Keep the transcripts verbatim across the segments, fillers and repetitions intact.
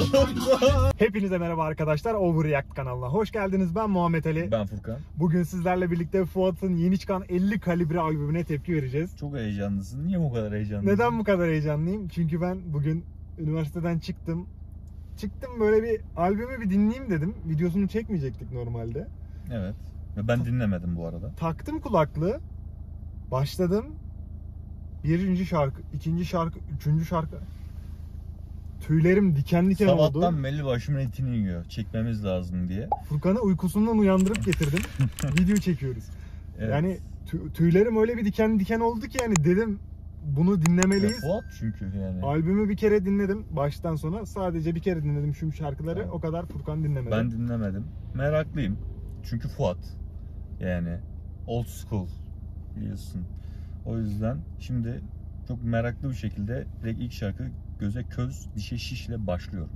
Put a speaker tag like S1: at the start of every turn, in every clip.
S1: Hepinize merhaba arkadaşlar. Overreact kanalına hoş geldiniz. Ben Muhammed Ali.
S2: Ben Furkan.
S1: Bugün sizlerle birlikte Fuat'ın yeni çıkan elli kalibre albümüne tepki vereceğiz.
S2: Çok heyecanlısın. Niye bu kadar heyecanlısın?
S1: Neden bu kadar heyecanlıyım? Çünkü ben bugün üniversiteden çıktım. Çıktım böyle bir albümü bir dinleyeyim dedim. Videosunu çekmeyecektik normalde.
S2: Evet. Ve ben dinlemedim bu arada.
S1: Taktım kulaklığı. Başladım. Birinci şarkı, ikinci şarkı, üçüncü şarkı. Tüylerim diken diken oldu.
S2: Sabahtan belli başımın etini yiyor. Çekmemiz lazım diye.
S1: Furkan'ı uykusundan uyandırıp getirdim. Video çekiyoruz.
S2: Evet.
S1: Yani tü- tüylerim öyle bir diken diken oldu ki yani dedim bunu dinlemeliyiz.
S2: Ya Fuat çünkü yani.
S1: Albümü bir kere dinledim baştan sona. Sadece bir kere dinledim şu şarkıları.
S2: Tamam.
S1: O kadar Furkan dinlemedi.
S2: Ben dinlemedim. Meraklıyım. Çünkü Fuat. Yani old school biliyorsun. O yüzden şimdi çok meraklı bir şekilde direkt ilk şarkı göze köz dişe şişle başlıyorum.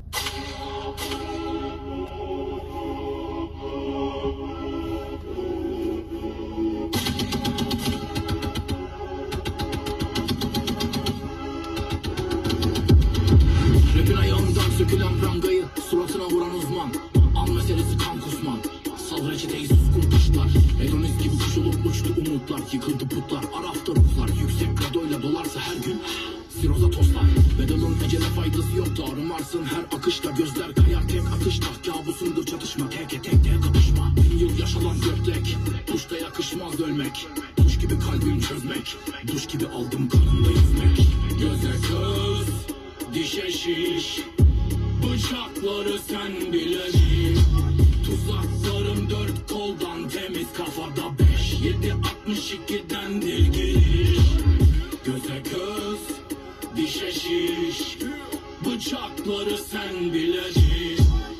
S3: Rapin ayağından sökülen prangayı suratına vuran uzman. An meselesi kan kusman. Sal reçeteyi suskun kuşlar. Hedonist gibi kuş olup uçtu umutlar. Yıkıldı putlar, arafta ruhlar. Yüksek gradoyla dolarsa her gün siroza toslar. Bedalın ecele faydası yok da arımarsın her akışta. Gözler kayar tek atışta. Kabusundur çatışma, teke tek tek kapışma. Bin yıl yaşanan göklek, kuşta yakışmaz ölmek. Kuş gibi kalbim çözmek, duş gibi aldım kanında yüzmek. Göze köz, dişe şiş, bıçakları sen bilecek. Tuzaklarım dört koldan temiz kafada beş. Yedi altmış ikidendir giriş. Göze göz, dişe şiş, bıçakları sen bilecek.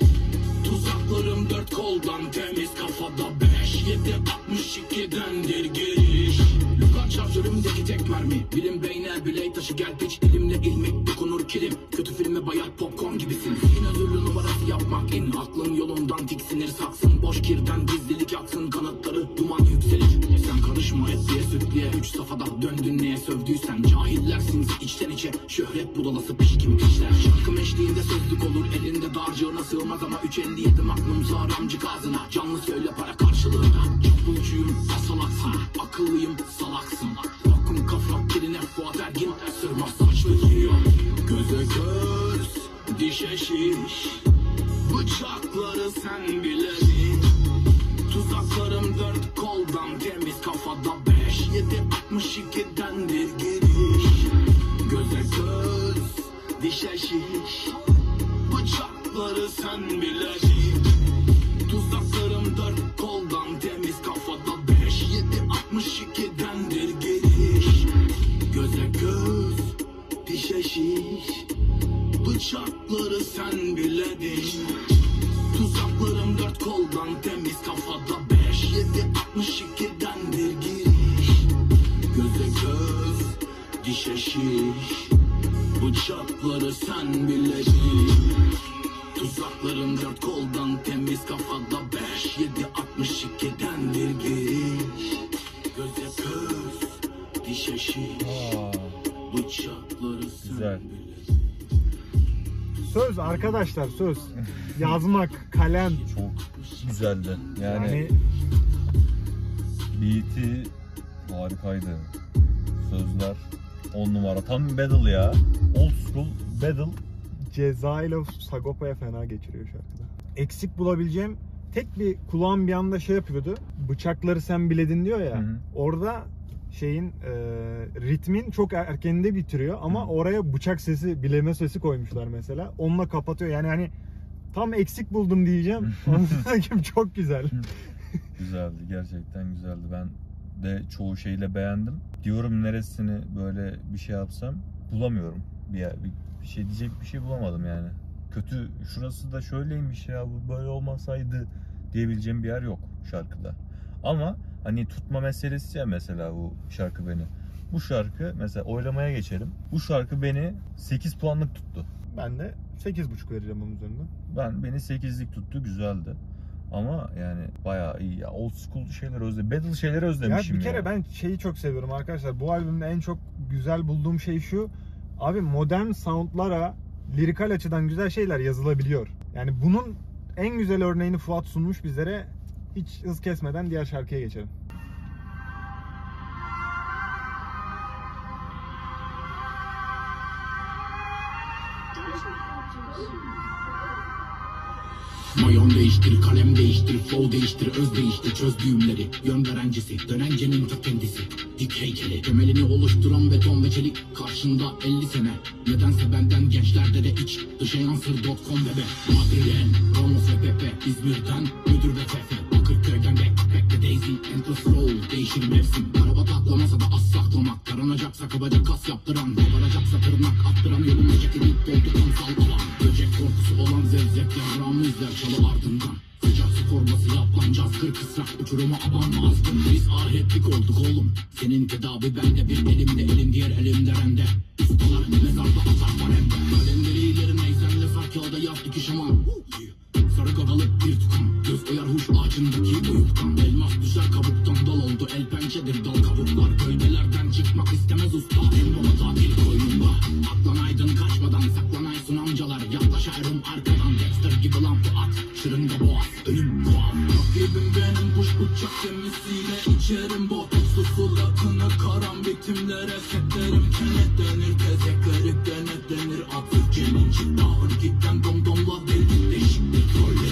S3: Tuzaklarım dört koldan temiz kafada beş. Yedi altmış ikidendir giriş. Lukan şarjörümdeki tek mermi. Bilim beyne biley taşı gel piç. Dilimle ilmek dokunur kilim. Kötü filme bayat popcorn gibisin. Yine özürlü numarası yapmak in. Aklın yolundan tiksinir saksın. Boş kirden gizlilik yaksın. Kanatları duman yükselir. Sen karışma et diye süt diye. Üç safhada döndün neye sövdüysen. Cahillersin içten içe. Şöhret budalası piş gibi pişler. Şarkım eşliğinde sözlük olur. Elinde dağarcığına sığmaz ama üç elli yedi magnum sağır amcık ağzına. Canlı söyle para karşılığında. Çapulcuyum asalaksın. Akıllıyım salaksın. Rock'un kafa diline Fuat Ergin. Sırma saçlı giyiyor. Göze göz, dişe şiş, bıçakları sen bileceksin. Tuzaklarım dört koldan temiz kafada beş. Yedi altmış ikidendir giriş. Göze göz, dişe şiş, bıçakları sen bileceksin. Tuzaklarım dört koldan temiz kafada beş. Yedi altmış ikidendir giriş. Göze göz, dişe şiş, bıçakları sen biledin. Tuzaklarım dört koldan temiz kafada beş. Yedi altmış ikidendir giriş. Göze göz, dişe şiş, bıçakları sen biledin. Tuzaklarım dört koldan temiz kafada beş. Yedi altmış ikidendir giriş. Göze göz, dişe şiş, bıçakları sen
S2: Güzel.
S3: biledin.
S1: Söz arkadaşlar söz. Yazmak, kalem.
S2: Çok güzeldi. Yani,
S1: Yani
S2: beat'i harikaydı. Sözler on numara. Tam bir battle ya. Old school battle.
S1: Ceza ile Sagopa'ya fena geçiriyor şarkıda. Eksik bulabileceğim tek bir kulağım bir anda şey yapıyordu. Bıçakları sen biledin diyor ya.
S2: Hı hı.
S1: Orada şeyin e, ritmin çok erkeninde bitiriyor ama
S2: Hı.
S1: oraya bıçak sesi, bileme sesi koymuşlar mesela. Onunla kapatıyor. Yani hani tam eksik buldum diyeceğim. Ondan çok güzel.
S2: Güzeldi. Gerçekten güzeldi. Ben de çoğu şeyle beğendim. Diyorum neresini böyle bir şey yapsam bulamıyorum. Bir, yer, bir, bir şey diyecek bir şey bulamadım yani. Kötü şurası da şöyleymiş ya bu böyle olmasaydı diyebileceğim bir yer yok şarkıda. Ama hani tutma meselesi ya mesela bu şarkı beni. Bu şarkı mesela oylamaya geçelim. Bu şarkı beni sekiz puanlık tuttu.
S1: Ben de sekiz buçuk vereceğim onun üzerinden.
S2: Ben beni sekizlik tuttu, güzeldi. Ama yani bayağı iyi ya. Old school şeyler özledim. Battle şeyleri özlemişim
S1: ya. Bir kere
S2: ya.
S1: ben şeyi çok seviyorum arkadaşlar. Bu albümde en çok güzel bulduğum şey şu. Abi modern soundlara lirikal açıdan güzel şeyler yazılabiliyor. Yani bunun en güzel örneğini Fuat sunmuş bizlere. Hiç hız kesmeden diğer şarkıya geçelim.
S3: Mayon değiştir, kalem değiştir, flow değiştir, öz değiştir, çöz düğümleri. Yön verencisi, dönencenin ta kendisi. Dik heykeli, temelini oluşturan beton ve çelik. Karşında elli sene, nedense benden gençlerde de iç. Dışa yansır nokta com bebe. Madrilen, Ramos ve Pepe, İzmir'den müdür ve Fefe. Bakırköy'den backpack ve Daisy, endless roll, değişir mevsim. Araba taklamasa da az saklamak. Taranacaksa kabaca kas yaptıran, kabaracaksa tırnak attıran. Yolunda ceketi doldu kansal alan. Böcek korkusu olan zevzek yavrağımı izler çalı ardından. Sıcak su torbası yaplanacağız kırk ısrak uçuruma abanma azgın. Biz ahiretlik olduk oğlum. Senin tedavi bende, bir elimde elim diğer elimde rende. Ustalar mezarda atar var hem de. Kalemleri ileri neyzenle sar kağıda yaz dikiş aman. Sarı gagalı bir tukam, göz oyar huş ağacındaki uyuktan. Elmas düşer kabuktan, dal oldu el pençedir dal kabuklar. Gölgelerden çıkmak istemez usta, en baba tatil koynunda. Aklanaydın kaçmadan, saklanaysın amcalar. Yaklaşarım arkadan, Dexter gibi lampı at, şırınga boğaz, önüm tuhaf. Rakibim benim puş bıçak gemisiyle içerim botokslu suratını karan bitimlere setlerim. Kenetlenir tezekleri denetlenir, Afrika'nın çıktı harekitten domdomla deli değişiklik.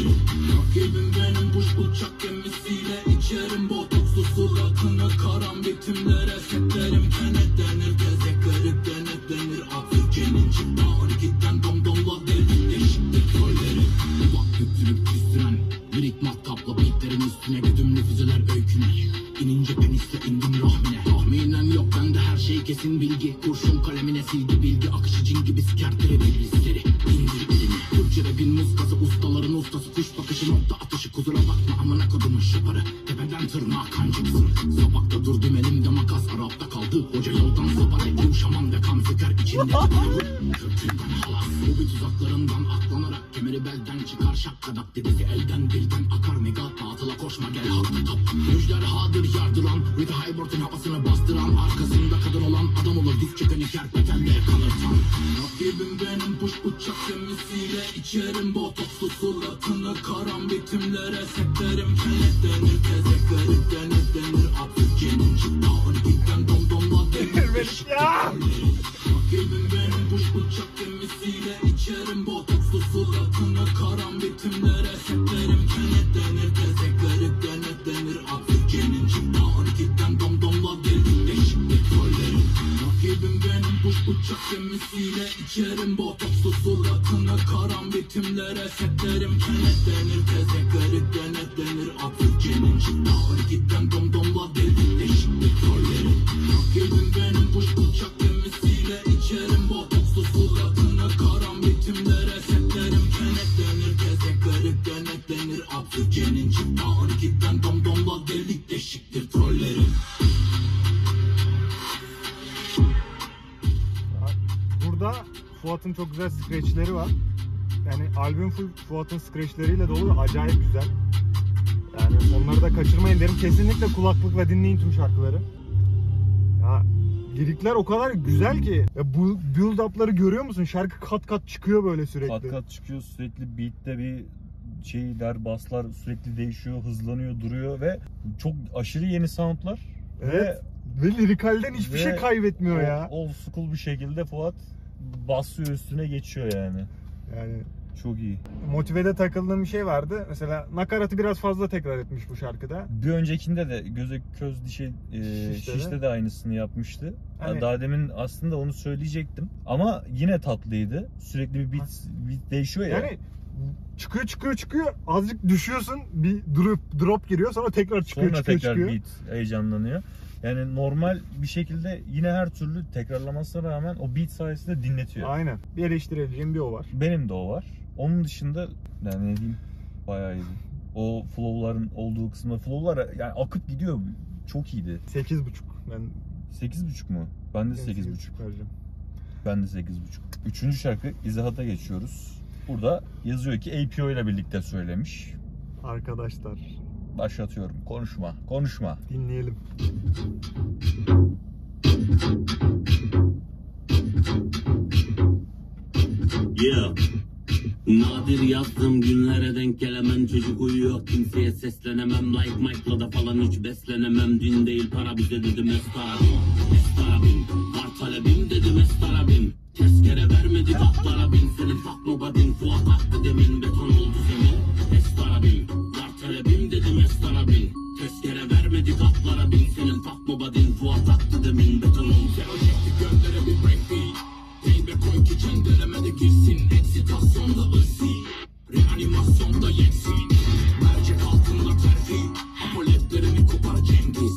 S3: Rakibim benim puş bıçak gemisiyle içerim botokslu suratını karan bitimlere setlerim. Kenetlenir tezekleri denetlenir, Afrika'nın çıktı harekitten domdomla deli değişiklik rolleri. Kulak küktürüp küstüren lirik matkapla beatlerin üstüne güdümlü füzeler öyküne. İnince penisle indim rahmine. Tahminen yok bende her şey kesin bilgi. Kurşun kalemine silgi bilgi akışı cin gibi sikertir iblisleri. İndir elini Türkçe rapin muskası, ustaların ustası. Kuş bakışı nokta atışı, kusura bakma amına kodumun şaparı. Tepeden tırnağa kancıksın. Sabakta durdum elimde makas, Arap'ta kaldı hoca yoldan sapar. Etim şaman ve kan söker içinde. Kökünden halas bu bir tuzaklarından aklanarak. Kemeri belden çıkar şakkadak, dedesi elden dilden akar. Mega batıla koşma gel haklı tap. Müjderhadır yardıran, Rita Hayworth'un havasını bastıran. Arkasında kadın olan adam olur, diz çekeni kerpetende kanırtan. Rakibim benim puş bıçak gemisiyle içerim botokslu suratını karan bitimlere setlerim. Kenetlenir tezekleri denetlenir, Afrika'nın çıktı harekitten domdomla demir beşiktir rolleri. Rakibim benim puş bıçak gemisiyle içerim botokslu suratını karan bitimlere setlerim. Kenetlenir tezekleri denetlenir, Afrika'nın çıktı harekitten domdomla demir beşiktir rolleri. Rakibim benim puş bıçak gemisiyle içerim botokslu suratını karan bitimlere setlerim. Kenetlenir tezekleri denetlenir, Afrika'nın çıktı harekitten domdomla demir beşiktir rolleri. Rakibim benim puş bıçak gemisiyle içerim botokslu suratını karan bitimlere setlerim. Kenetlenir tezekleri denetlenir, Afrika'nın çıktı harekitten domdomla delik deşiktir trolleri.
S1: Burada Fuat'ın çok güzel scratchleri var. Yani albüm full Fuat'ın scratchleriyle dolu, acayip güzel. Yani onları da kaçırmayın derim. Kesinlikle kulaklıkla dinleyin tüm şarkıları. Ya lirikler o kadar güzel ki. Ya bu build up'ları görüyor musun? Şarkı kat kat çıkıyor böyle sürekli.
S2: Kat kat çıkıyor, sürekli beat'te bir şeyler, basslar sürekli değişiyor, hızlanıyor, duruyor ve çok aşırı yeni soundlar.
S1: Evet. Ve, ve lirikalden hiçbir şey kaybetmiyor
S2: o,
S1: ya.
S2: Old school bir şekilde Fuat basıyor, üstüne geçiyor yani.
S1: Yani
S2: çok iyi.
S1: Motive'de takıldığım bir şey vardı. Mesela nakaratı biraz fazla tekrar etmiş bu şarkıda.
S2: Bir öncekinde de göze köz dişe e,
S1: Şişte,
S2: şişte de aynısını yapmıştı.
S1: Hani...
S2: Daha demin aslında onu söyleyecektim. Ama yine tatlıydı. Sürekli bir beat, beat değişiyor ya.
S1: Yani çıkıyor çıkıyor çıkıyor. Azıcık düşüyorsun. Bir drop drop giriyor. Sonra tekrar çıkıyor
S2: sonra
S1: çıkıyor
S2: tekrar
S1: çıkıyor.
S2: beat heyecanlanıyor. Yani normal bir şekilde yine her türlü tekrarlamasına rağmen o beat sayesinde dinletiyor.
S1: Aynen. Bir eleştirebileceğim bir o var.
S2: Benim de o var. Onun dışında yani ne diyeyim, bayağı iyiydi. O flow'ların olduğu kısımda flow'lar yani akıp gidiyor. Çok iyiydi.
S1: sekiz buçuk. Ben
S2: sekiz buçuk mu? Ben de sekiz buçuk
S1: vereceğim.
S2: Ben de sekiz buçuk. Üçüncü şarkı İzahata geçiyoruz. Burada yazıyor ki A P O ile birlikte söylemiş.
S1: Arkadaşlar.
S2: Başlatıyorum. Konuşma. Konuşma.
S1: Dinleyelim.
S4: Yeah. şiir yazdım günlere denk gelemem. Çocuk uyuyor kimseye seslenemem. Like Mike'la da falan hiç beslenemem. Din değil para bize dedim estarabim. Estarabim var talebim dedim estarabim. Tezkere vermedi atlara bin. Senin takma badin Fuat attı demin. Beton oldu zemin estarabim. Var talebim dedim estarabim. Tezkere vermedi atlara bin. Senin takma badin Fuat attı demin. Beton oldu
S3: Zero çekti göllere bir breakbeat. Teybe koy ki çendelemede girsin. Eksitasyonda ısi, reanimasyonda yeksin. Mercek altında terfi, apoletlerini kopar Cengiz.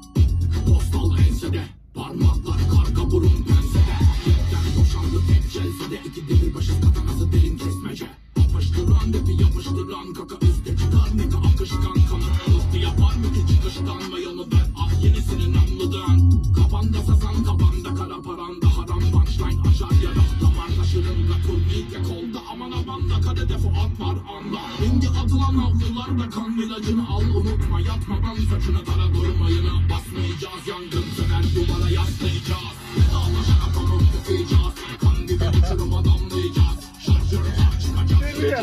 S3: Postal ensede, parmaklar karga burun pensede. Cepten boşandı tek celsede. İki demir başı katanası derin kesmece. Yapıştıran depi yapıştıran kaka üstte çıkar mega akışkan kanı. Hızlı yapar mı ki çıkıştan mayalı ver ah yenisini namlıdan. Kafanda sazan kabanda kara paranda haram punchline aşar yarak damar taşırında turnike kolda aman abanda kadede Fuat var anda. Ringe atılan avlularda kan ilacını al unutma yatmadan saçını tara durmayını basmayacağız yangın söner duvara yaslayacağız. Vedalaşana pamuk tıkayacağız kan gibi uçuruma damlayacağız. Şarjör tak çıkacak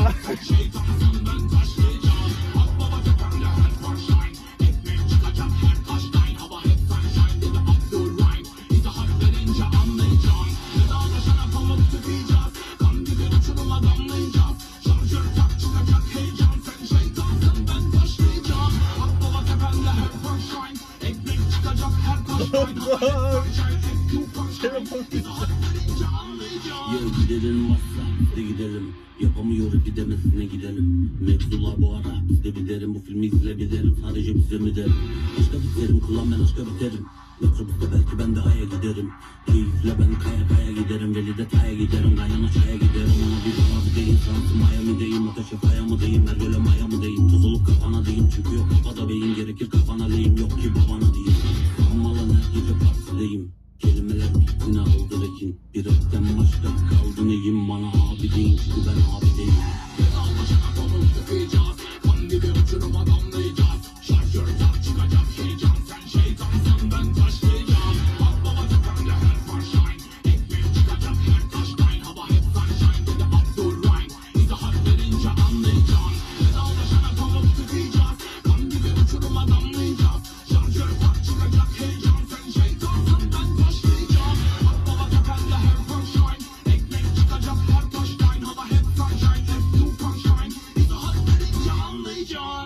S3: şeytan senden taşlayacağız. Akbaba tepemde her punchline ekmek çıkacak her taşline. Hava hep sunshine dedi Abdurrahim. İzahat verince anlayacağım. Vedalaşana pamuk tıkayacağız kan gibi uçuruma damlayacağız. Şarjör tak çıkacak heyecan sen şeytansın ben taşlayacağım. Akbaba tepemde her punchline ekmek çıkacak her taşline. Hava hep sunshine ekmek punchline. İzahat verince anlayacağım.
S4: Ya gidelim varsa biz de gidelim. Yapamıyoruz gidemezsine gidelim. Mevzular bu ara biz de biterim. Bu filmi izleyebilirim sadece bize mi derim. Aşka biterim kullan ben aşka biterim. Metrobüste belki ben de aya giderim. Keyifle ben kaya kaya giderim. Veli detaya giderim. Gayana çaya giderim. Ona bir bana bir de insansın Miami'deyim. Ateşe faya mı deyim. Her göle maya mı deyim. Toz olup kafana deyim. Çünkü yok kafada beyin gerekir kafana lehim. Yok ki babana deyim. Sanmalan her gece partileyim. Kelimeler bittiğine aldı rekin. Bir öpten başka kaldı neyim. Bana abi deyin çünkü ben abi değilim.
S3: Vedalaşana pamuk tıkayacağız kan gibi uçuruma damlayacağız. Şarjör tak çıkacak heyecan sen şeytansın ben taşlayacağım. Akbaba tepemde her punchline ekmek çıkacak her taşline. Hava hep sunshine dedi Abdurrahim. İzahat verince anlayacağım. Vedalaşana pamuk tıkayacağız kan gibi uçuruma damlayacağız. Şarjör tak çıkacak heyecan sen şeytansın ben taşlayacağım. Akbaba tepemde her punchline ekmek çıkacak her taşline. Hava hep sunshine F two punchline. İzahat verince anlayacağım.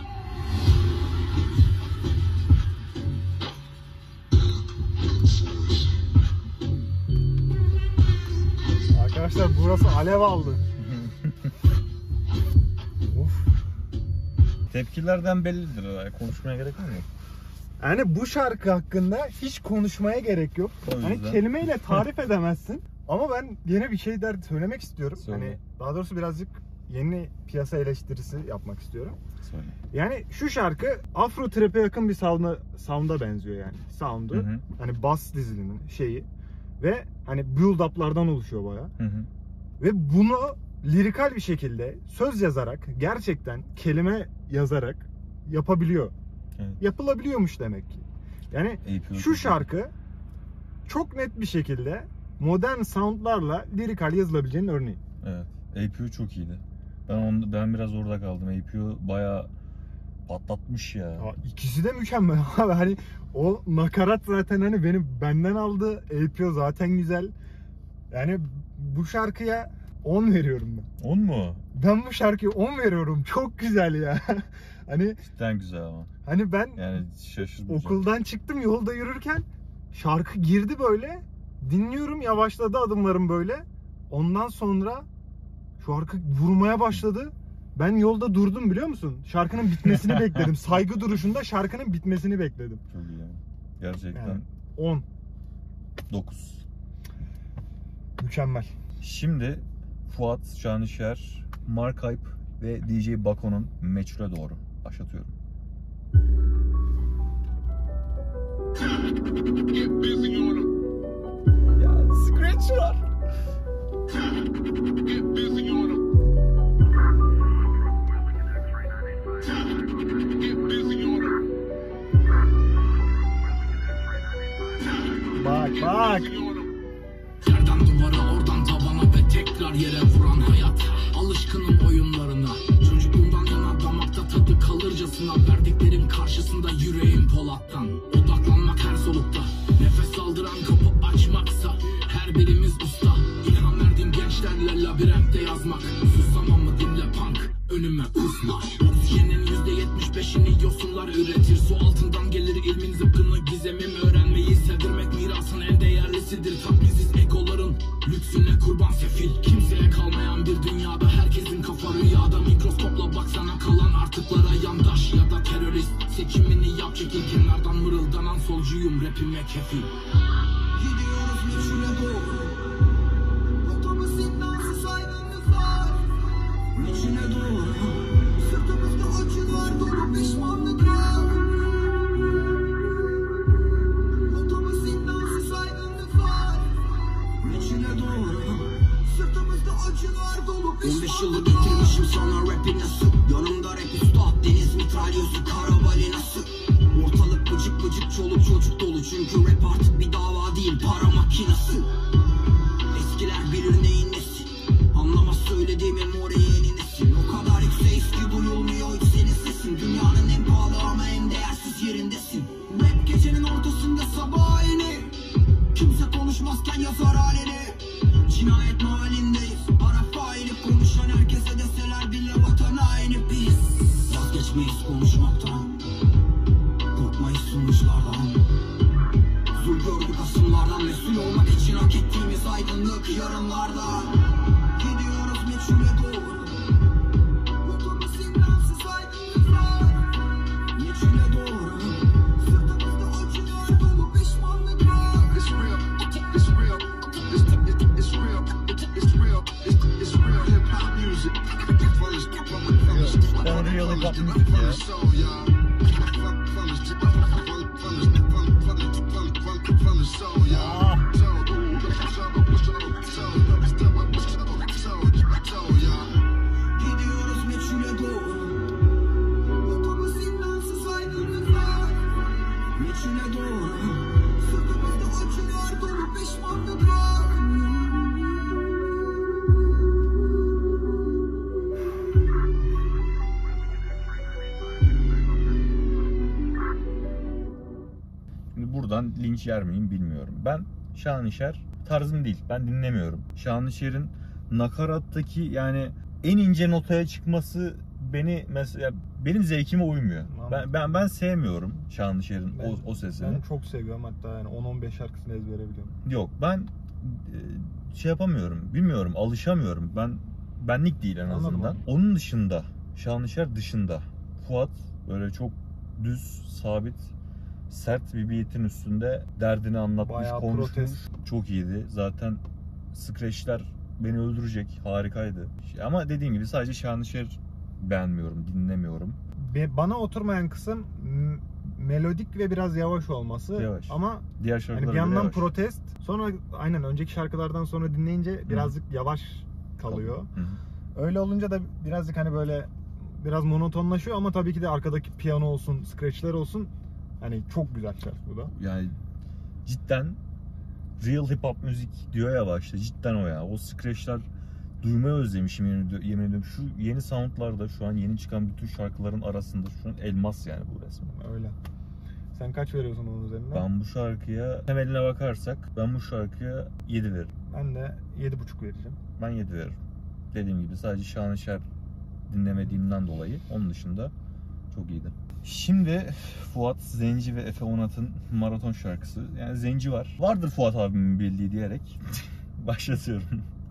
S1: Arkadaşlar burası alev aldı. Of.
S2: Tepkilerden bellidir. Konuşmaya gerek var mı?
S1: Yani bu şarkı hakkında hiç konuşmaya gerek yok.
S2: O
S1: Hani
S2: yüzden.
S1: kelimeyle tarif edemezsin. Ama ben yine bir şey der söylemek istiyorum.
S2: Söyle.
S1: Hani daha doğrusu birazcık yeni piyasa eleştirisi yapmak istiyorum.
S2: Söyle.
S1: Yani şu şarkı Afro Trap'e yakın bir sound'a, sound'a benziyor yani. Sound'u.
S2: Hı hı.
S1: Hani bas dizilinin şeyi. Ve hani build up'lardan oluşuyor bayağı.
S2: Hı hı.
S1: Ve bunu lirikal bir şekilde söz yazarak, gerçekten kelime yazarak yapabiliyor.
S2: Evet.
S1: Yapılabiliyormuş demek ki. Yani
S2: A P O
S1: şu şarkı çok net bir şekilde modern soundlarla lirikal yazılabileceğinin örneği.
S2: Evet. A P O çok iyiydi. Ben onu, ben biraz orada kaldım. A P O bayağı patlatmış ya.
S1: Ya ikisi de mükemmel abi. Hani o nakarat zaten hani benim benden aldı. A P O zaten güzel. Yani bu şarkıya on veriyorum ben.
S2: on mu?
S1: Ben bu şarkıya on veriyorum. Çok güzel ya. Hani
S2: Cidden güzel ama.
S1: hani ben
S2: Yani şaşırmayacağım.
S1: okuldan çıktım yolda yürürken şarkı girdi böyle. Dinliyorum, yavaşladı adımlarım böyle. Ondan sonra şarkı vurmaya başladı. Ben yolda durdum biliyor musun? Şarkının bitmesini bekledim. Saygı duruşunda şarkının bitmesini bekledim.
S2: Çok iyi ama. Gerçekten
S1: Yani on.
S2: dokuz.
S1: Mükemmel.
S2: Şimdi Fuat Şanışer, Mark Hype ve D J Bako'nun Meçhul'e doğru başlatıyorum.
S3: Get busy on 'em.
S2: Ya scratch var.
S3: Get busy on 'em. Get busy on 'em.
S1: Bak bak.
S3: Yerden duvara oradan tavana ve tekrar yere vuran hayat. Alışkınım oyunların Polat'tan. Odaklanmak her solukta, nefes aldıran kapı açmaksa her birimiz usta. İlham verdiğim gençlerle labirentte yazmak. Susamam mı dinle punk, önüme kusma. Oksijenin yüzde yetmiş beşini yosunlar üretir. Su altından gelir ilmin zıpkını gizemim. Öğrenmeyi sevdirmek mirasın en değerlisidir. Tatmiziz egoların lüksüne kurban sefil. Kimseye kalmayan bir dünyada herkesin kafa rüyada. Mikroskopla baksana kalan artıklara yandaş ya da terörist. Seçimini yap, çekil kenardan, mırıldanan solcuyum, rapime kefil.
S5: Gidiyoruz meçhule doğru. Otobüsün dansı saygınlık var. Meçhule doğru. Sırtımızda acılar dolu pişmanlıklar. Otobüsün dansı saygınlık var. Meçhule doğru. Sırtımızda acılar dolu pişmanlıklar.
S4: on beş yılı bitirmişim sana rapi nasıl? Yanımda rap üstad deniz mitralyözü kara balinası. Ortalık bıcık bıcık çoluk çocuk dolu. Çünkü rap artık bir dava değil, para makinası. Eskiler bilir neyin nesi. Anlamaz söylediğimin oraya eninisin. O kadar yükseğiz ki duyulmuyor hiç senin sesin. Dünyanın en pahalı ama en değersiz yerindesin. Rap gecenin ortasında sabah yeni. Kimse konuşmazken yazar halini. Cinayet mahallindeyiz. Ara faili konuşan herkese deseler bile vatan haini biz. Vazgeçmeyiz konuşmaktan. Korkmayız sonuçlardan. Zul gördük asımlardan. Mesul olmak için hak ettiğimiz aydınlık yarınlarda.
S5: Gidiyoruz meçhule doğru. Otobüsün dansı saygınlık var.
S4: Meçhule doğru.
S5: Sırtımızda acılar dolu pişmanlıklar.
S6: It's real, it's real, it's, it's, it's real, it's, it's real, it's, it's real hip hop music. From the, from the, from the, from the,
S2: Ben real hip hop
S6: from
S2: müzik
S6: the
S2: ya.
S6: soul, y'all. From, from the, from the, from the, from the, from the, from the, from the, from the soul, y'all. Soul, soul, soul, soul, soul, soul, y'all.
S5: Gidiyoruz meçhule doğru. Otobüsün dansı saygınlık var.
S4: Meçhule doğru.
S5: Sırtımızda acılar dolu pişmanlıklar.
S2: Şimdi buradan linç yer miyim bilmiyorum. Ben Şanışer tarzım değil. Ben dinlemiyorum. Şanışer'in nakarattaki yani en ince notaya çıkması beni mesela benim zevkime uymuyor. Ben ben, ben sevmiyorum Şanışer'in
S1: Ben-
S2: o, o sesini.
S1: Ben çok seviyorum, hatta yani on on beş şarkısını ezbere biliyorum.
S2: Yok ben e, şey yapamıyorum. Bilmiyorum, alışamıyorum. Ben benlik değil en
S1: Anladım
S2: azından.
S1: abi.
S2: Onun dışında Şanışer dışında Fuat böyle çok düz, sabit, sert bir beat'in üstünde derdini anlatmış,
S1: Bayağı
S2: konuşmuş.
S1: protest.
S2: Çok iyiydi. Zaten scratch'ler beni öldürecek. Harikaydı. Ama dediğim gibi sadece Şanışer beğenmiyorum, dinlemiyorum.
S1: Be- Bana oturmayan kısım m- melodik ve biraz yavaş olması.
S2: Yavaş.
S1: Ama
S2: Diğer şarkılar
S1: hani bir
S2: bile
S1: yandan
S2: yavaş.
S1: protest. Sonra aynen önceki şarkılardan sonra dinleyince birazcık yavaş kalıyor.
S2: Hı hı.
S1: Öyle olunca da birazcık hani böyle biraz monotonlaşıyor ama tabii ki de arkadaki piyano olsun, scratchler olsun. Hani çok güzel şarkı bu da.
S2: Yani cidden real hip hop müzik diyor ya başta. Cidden o ya. O scratchler duymayı özlemişim yemin ediyorum. Yemin ediyorum. Şu yeni soundlarda şu an yeni çıkan bütün şarkıların arasında şu an elmas yani bu resmen.
S1: Öyle. Sen kaç veriyorsun onun üzerinden?
S2: Ben bu şarkıya temeline bakarsak ben bu şarkıya yedi veririm.
S1: Ben de yedi buçuk vereceğim.
S2: Ben yedi veririm. Dediğim gibi sadece Şanışer dinlemediğimden dolayı onun dışında çok iyiydi. Şimdi Fuat Zenci ve Efe Onat'ın maraton şarkısı. Yani Zenci var. Vardır Fuat abimin bildiği diyerek başlatıyorum.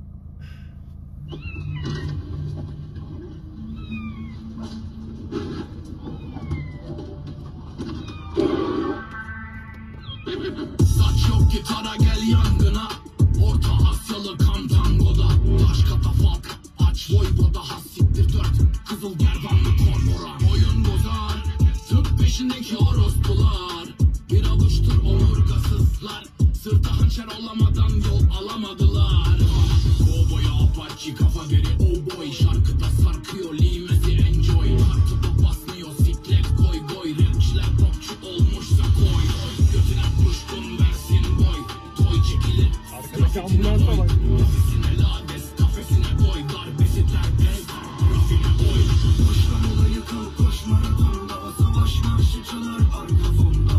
S3: Saç yok gitara gel yangına. Orta Asyalı kan tangoda. Taş katafalk aç voyvoda. Hassiktir dört kızıl gerdanlı kormoran. Oyun bozar tıp peşindeki orospular. Bir avuçtur omurgasızlar. Sırta hançer olamadan yol alamadılar. Kovboya apache kafa deri oh boy. Şarkıda sarkıyor limezi enjoy. Kartıda basmıyor siklet koy koy. Rapçiler popçu olmuşsa koy. Götüne kuşkun versin boy. Toy çekilir.
S1: Arkadaki ambulansa bak.
S3: Kafesine lades, kafesine koy. Darbesi terbiyez, rafine oy. Koşkan olayı kal, koş maratonda. O savaş marşı çalar arka fonda.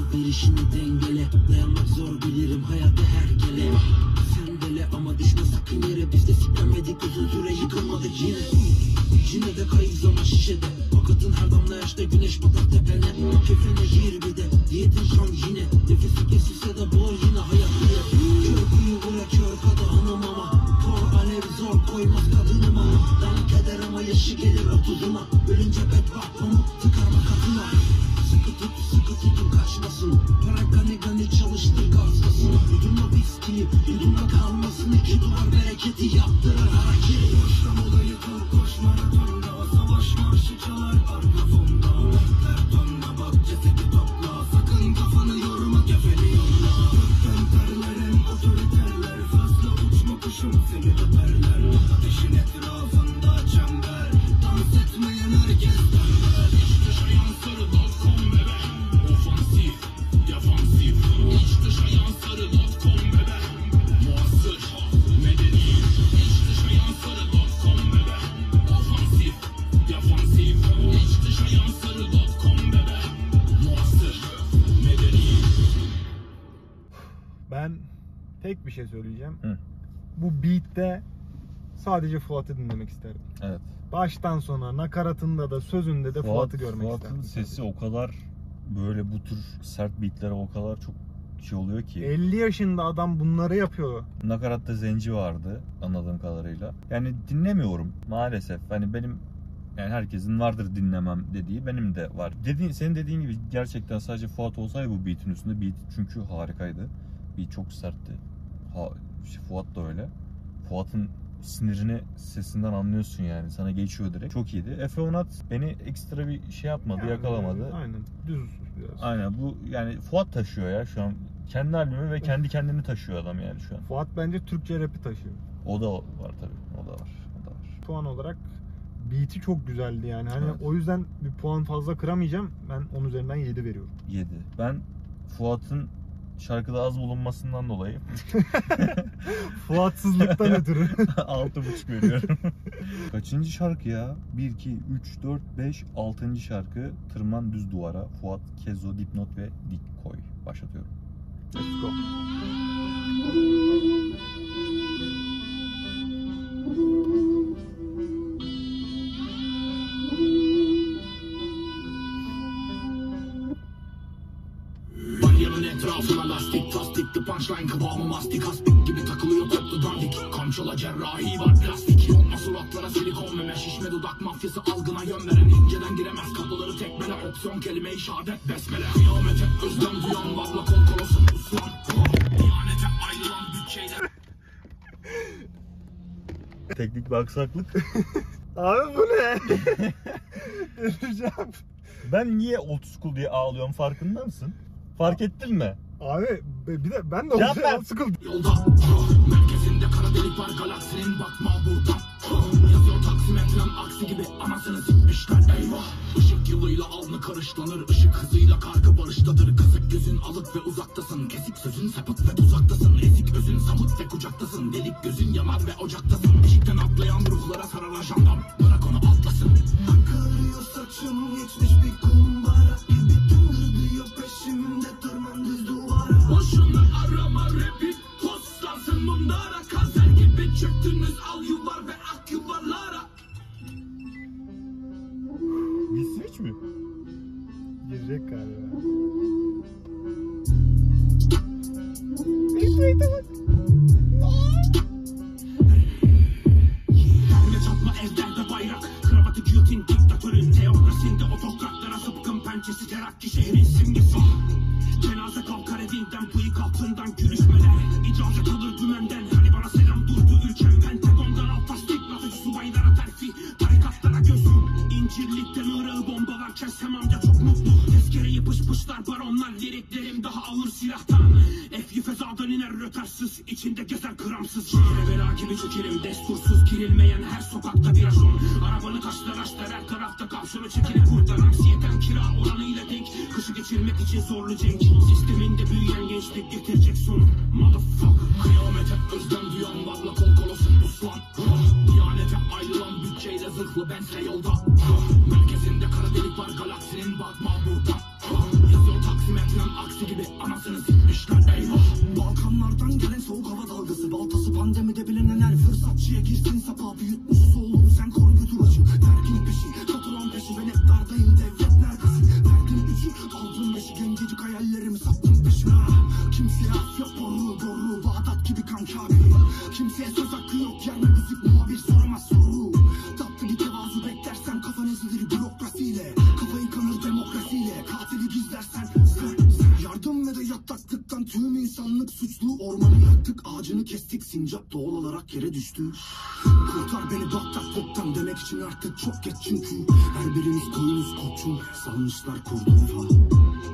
S4: Verişini dengele, dayanmak zor bilirim hayatta her gele. Sendele ama düşme sakın yere, biz de siklenmedik uzun süre yıkılmadık yine. Yine de kayıp zaman şişede, vakıtın her damla yaşta güneş batar tepene. Kefene gir bir de, diyetin kan yine. Nefesi kesilse de boğ yine hayat diye. Kör kuyu vura kör kadağınım ama tor alev zor koymaz kadınıma. Dan keder ama yaşı gelir otuzuma. Ölünce bedbaht pamuk tıkarma kadına. Sıkı tut sıkı tutun kaçmasın. Para gani gani çalıştır gazlasını. Yudumla viskiyi yudumda kalmasın. İki duvar bereketi yaptırır hareket. Koştam olayı tor koş maratonda. Savaş marşı çalar arka fonda. Her tonla bak cesedi topla. Sakın kafanı yorma gefeli yolla. Gökten terlerin otoriterler. Fazla uçma kuşum seni öperler. Ateşin etrafında çember. Dans etmeyen herkes dönler. İşte şayansarı dot com bebe. Ofansif, defansif. İşte şayansarı dot com bebe. Muasır, medeni. İşte şayansarı dot com bebe. Ofansif, defansif. İşte şayansarı dot com bebe. Muasır, medeni.
S1: Ben tek bir şey söyleyeceğim.
S2: Hı.
S1: Bu beat'te sadece Fuat'ı dinlemek isterdim.
S2: Evet.
S1: Baştan sona nakaratında da sözünde de Fuat'ı görmek
S2: Fuat'ın
S1: isterdim.
S2: sesi o kadar böyle bu tür sert beatlere o kadar çok şey oluyor ki.
S1: elli yaşında adam bunları yapıyor.
S2: Nakaratta zenci vardı anladığım kadarıyla. Yani dinlemiyorum maalesef. Hani benim yani herkesin vardır dinlemem dediği, benim de var. Dediğin, senin dediğin gibi gerçekten sadece Fuat olsaydı bu beat'in üstünde, beat çünkü harikaydı. Beat çok sertti. Ha, işte Fuat da öyle. Fuat'ın sinirini sesinden anlıyorsun yani. Sana geçiyor direkt. Çok iyiydi. Efe Onat beni ekstra bir şey yapmadı,
S1: Yani,
S2: yakalamadı.
S1: Aynen. Düz biraz.
S2: Aynen bu yani Fuat taşıyor ya şu an. Kendi albümü ve kendi kendini taşıyor adam yani şu an.
S1: Fuat bence Türkçe rap'i taşıyor.
S2: O da var tabii. O da var. O da var.
S1: Puan olarak beat'i çok güzeldi yani. Hani
S2: Evet.
S1: o yüzden bir puan fazla kıramayacağım. Ben onun üzerinden yedi veriyorum.
S2: yedi. Ben Fuat'ın şarkıda az bulunmasından dolayı
S1: Fuatsızlıktan ötürü.
S2: altı buçuk veriyorum. Kaçıncı şarkı ya? bir, iki, üç, dört, beş, altıncı şarkı. Tırman düz duvara. Fuat, Kezo, Dipnot ve Dik Koy. Başlatıyorum.
S1: Let's go.
S3: Balyanın etrafına lastik tasdikli punchline kıvamı mastik aspik gibi takılıyor toplu dandik. Kamçıla cerrahi var plastik. Yonma suratlara silikon meme şişme dudak mafyası algına yön veren. İnceden giremez kapıları tekmele opsiyon kelime işaret besmele. Kıyamete özlem duyan valla kol kolosu uslan. İhanete ayrılan bütçeyle.
S2: Teknik bir aksaklık.
S1: Abi bu ne? Delireceğim.
S2: Ben niye old school diye ağlıyorum farkında mısın? Fark ettin mi?
S1: Abi bir de ben de
S2: Cevap ver.
S1: olacağım sıkıldım.
S3: Yolda merkezinde kara delik var galaksinin bakma buradan. Yazıyor taksimetren aksi gibi anasını sikmişler eyvah. Işık yılıyla alnı karışlanır, ışık hızıyla kargı barıştadır. Kısık gözün alık ve uzaktasın, kesik sözün sapık ve tuzaktasın. Ezik özün samut ve kucaktasın, delik gözün yanar ve ocaktasın. Eşikten atlayan ruhlara sarar ajandam, bırak onu atlasın.
S5: Akıyor saçım geçmiş bir kumbara gibi tıngırdıyor peşimde tırman düz duvara.
S3: Boşuna arama rapi, toslansın mundara. Kanser gibi çöktünüz al yuvar ve ak yuvarlara.
S2: Bir switch mi?
S1: Girecek galiba.
S3: Pembe çatma evlerde bayrak, kravatı giyotin diktatörün teokrasinde otokratlara sıpkın pençesi terakki şehrin simgesi. Cenaze kalkar evinden bıyık altından gülüşmeler, icazet alır dümenden. Hani bana selam durdu ülkem Pentagon'dan alt tasdik, nasıl subaylara terfi, tarikatlara gözüm. İncirlikten ırığı bombalar kersem amca çok mutlu. Tezkereyi pış pışlar baronlar, liriklerim daha ağır silahtan. Efyi fezadan iner rötarsız, içinde gezer kramsız. Şehre bela gibi çökerim, destursuz girilmeyen her sokakta bir ajon. Arabanı taşlar açlar her tarafta kapşonu çekilip kurtar. Anksiyeten kira oranıyla denk, kışı geçirmek için zorlu cenk. Sisteminde büyüyen gençlik getirecek sonu. Motherfucker. Kıyamete özlem duyan valla kol kolosun uslan. İhanete ayrılan bütçeyle zırhlı bense yolda. Merkezinde kara delik var galaksinin bakma burada. Yazıyor taksimetren aksi
S5: Dağlardan gelen soğuk hava dalgası, baltası pandemide bilinenler fırsatçıya girsin sapa. Büyütmüş oğlum sen kor götür acı. Dergin peşi, katılan peşi, ben hep dardayım, devlet neredesin? Verdim gücü, aldım beşi, gencecik hayallerimi sattım peşine. Kimseye af yok, boru boru, Bağdat gibi kanka abi. Kimseye söz hakkı yok, yani müzik muhabir soramaz soru. Tatlı bir tevazu beklersen kafan ezilir bürokrasiyle. Kafayı kanır demokrasiyle, katili gizlersen sen, sen. Yardım ve de yataklıktan tüm insanlık suçlu. Ormanı yaktık, ağacını kestik, sincap doğal olarak yere düştü. Kurtar beni bataklıktan demek için artık çok geç çünkü. Her birimiz koyunuz koçum, salmışlar kurdu falan.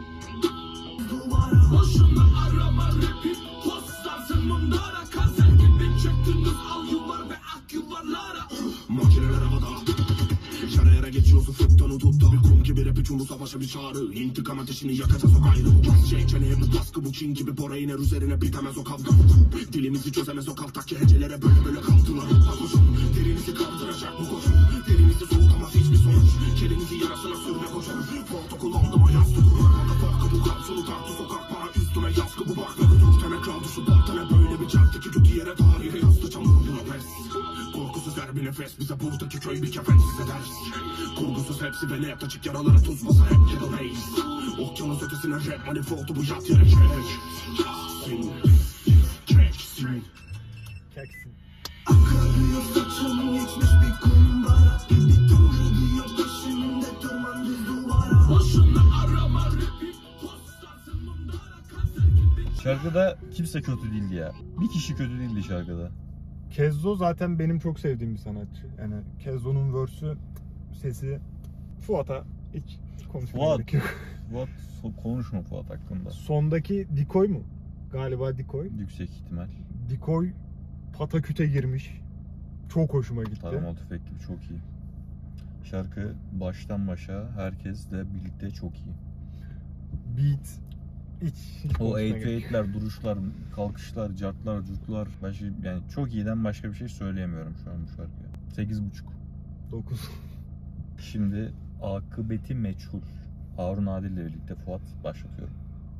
S3: Boşuna arama rapi, postarsın bunlara. Kanser gibi çöktünüz al yıllar ve ak yuvarlara.
S5: Makineler havada, yara yara geçiyorsun fıktan utupta. Bir kum gibi rapi çumbu savaşa bir çağrı. İntikam ateşini yakacağız o gayrı. Basacak çeneye bu baskı, bu Çin gibi bora iner üzerine bitemez o kavga. Dilimizi çözemez o kaltaktaki hecelere böyle böyle kaldılar. Ha koşun, derinizi kaldıracak bu koşun. Derinizi soğutamaz hiçbir sonuç. Kelinizi yarasına sürme koşun. Foto kullandım ayaz tutur. Farkı bu kapsulu tartı sokak para üstüne yaskı bu bakları tut. Tene kaldı şu baktane böyle bir çarptı ki kötü yere tarihe yazdı çamur buna pes. Korkusuz her bir nefes bize buradaki köy bir kefensiz eder. Kurgusuz hepsi ve ne hep açık yaralara tuz basa hep yadalayız. Okyanus ötesine rap manifoldu bu yat yere çek. Sin, keksin.
S1: Keksin.
S5: Akarıyor saçım geçmiş bir kumbara. Bir kıvrılıyor peşimde tırmandı duvara.
S3: Boşuna arama rapi, postarsın bunlara. Kanser gibi.
S2: Şarkıda kimse kötü değildi ya. Bir kişi kötü değildi şarkıda.
S1: Kezzo zaten benim çok sevdiğim bir sanatçı. Yani Kezzo'nun verse'ü, sesi, Fuat'a hiç konuşmaya
S2: Fuat.
S1: gerek yok.
S2: Fuat, so- konuşma Fuat hakkında.
S1: Sondaki Dikoy mu? Galiba Dikoy.
S2: Yüksek ihtimal.
S1: Dikoy pataküte girmiş. Çok hoşuma gitti.
S2: Taramalı tüfek gibi çok iyi. Şarkı baştan başa herkesle birlikte çok iyi.
S1: Beat hiç, hiç
S2: O
S1: konuşmaya
S2: eight to
S1: gerek yok.
S2: eight'ler, duruşlar, kalkışlar, cartlar, curtlar. Başka, yani çok iyiden başka bir şey söyleyemiyorum şu an bu şarkıya. sekiz buçuk.
S1: dokuz.
S2: Şimdi akıbeti meçhul. Harun Adil ile birlikte Fuat başlatıyorum.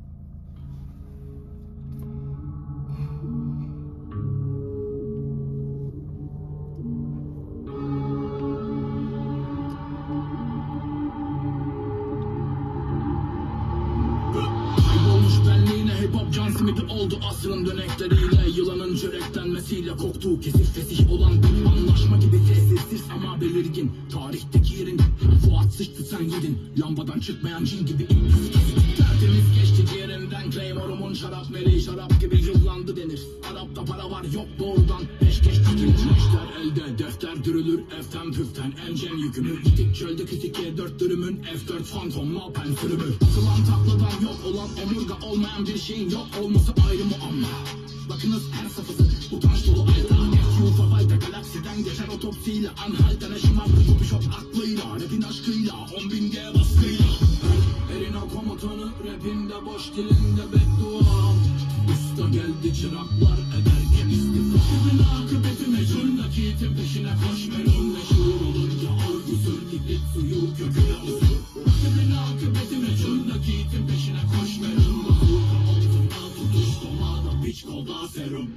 S3: Kaybolmuş benliğine hip hop John Smith'i oldu asrın dönekleriyle. Yılanın çöreklenmesiyle koktuğu kesif fesih olan bir anlaşma gibi sessiz ama belirgin. Tarihteki yerin Fuat sıçtı sen yedin. Lambadan çıkmayan cin gibi tertemiz geçti ciğerinden. Claymore'umun şarap meleği şarap gibi yıllandı denir. Arapta para var yok doğrudan peşkeş tutunç. İşler elde defter dürülür eften püften emcen yükümü. Gittik çölde kütük dört dürümün F dört fantomla pen sürümü. Atılan takladan yok olan omurga olmayan bir şeyin yok olması ayrı muamma. Bakınız her safhası utanç dolu ayda. F U Fafayda galaksiden geçer otopsiyle. Anhalten aşımardı bu bir şok aklıyla. Rapin aşkıyla on bin G baskıyla. Erin o komutanı rapinde boş dilinde beddua. Usta geldi çıraklar ederken istifa. Kimin akıbeti meçhul nakitin peşine koş melun. Meşhur olunca algı sür diklik suyu köküne usur. Kimin akıbeti meçhul nakitin peşine koş melun. Bazuka altında tutuş domada piç kolda serum.